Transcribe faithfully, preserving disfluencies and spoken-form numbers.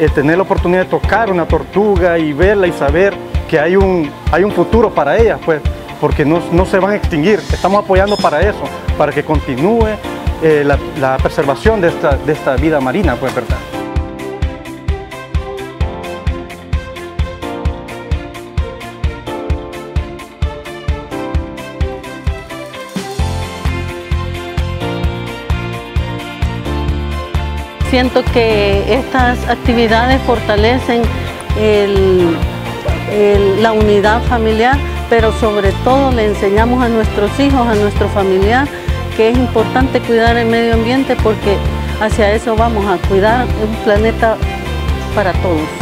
eh, tener la oportunidad de tocar una tortuga y verla y saber que hay un, hay un futuro para ellas, pues, porque no, no se van a extinguir. Estamos apoyando para eso, para que continúe eh, la, la preservación de esta, de esta vida marina, pues, ¿verdad? Siento que estas actividades fortalecen el, el, la unidad familiar, pero sobre todo le enseñamos a nuestros hijos, a nuestro familiar, que es importante cuidar el medio ambiente porque hacia eso vamos a cuidar un planeta para todos.